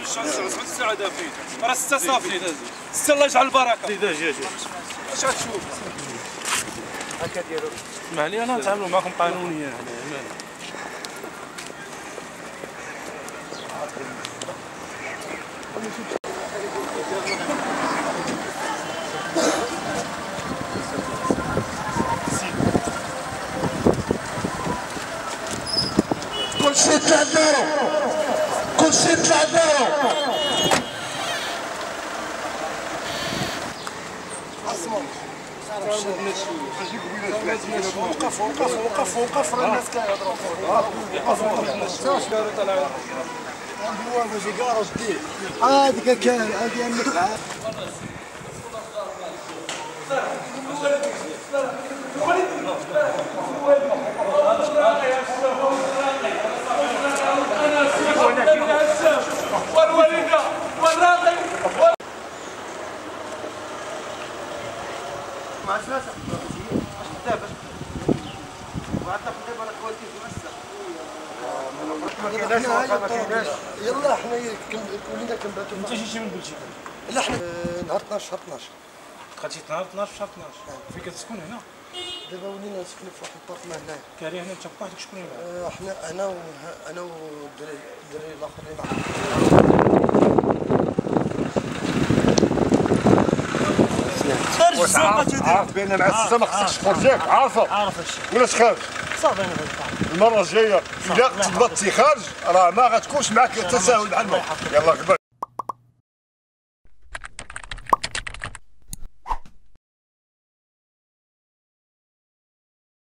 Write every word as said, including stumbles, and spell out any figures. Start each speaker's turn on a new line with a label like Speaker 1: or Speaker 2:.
Speaker 1: سبع ساعات فيه راه ستة صافي ستة الله يجعل البركه. زيد جي جي اش غتشوف هكا ديالو. اسمح لي انا نتعاملوا معكم قانونيا هنا.
Speaker 2: كلشي طلع دارو كلشي طلع دارو. وقف وقف وقف وقف راه الناس كيهضروا. هذيك كان هذه عندك
Speaker 1: والوالده والراقي مع السلامه.
Speaker 2: يلا حنا ولينا كنباتوا.
Speaker 1: انت جيتي من بلجيكا؟
Speaker 2: لا حنا نهار اثناش شهر اثناش.
Speaker 1: دخلتي نهار اثناش في شهر اثناش. فين كتسكن هنا؟
Speaker 2: دابا ولينا نسكنوا في واحد البارتمان هنايا.
Speaker 1: كاري هنا انت بوحدك شكون معاك؟
Speaker 2: حنا انا انا والدراري الدراري الاخر اللي معايا.
Speaker 3: واش عارف بان مع السته ما خصكش تخرج ياك عارفه؟
Speaker 2: عارف الشيء.
Speaker 3: ولا تخرج؟
Speaker 2: صافي انا غنطلع.
Speaker 3: المره الجايه الا تبغى تخرج راه ما غتكونش معك تساهل بحال ما. يلاه كبر.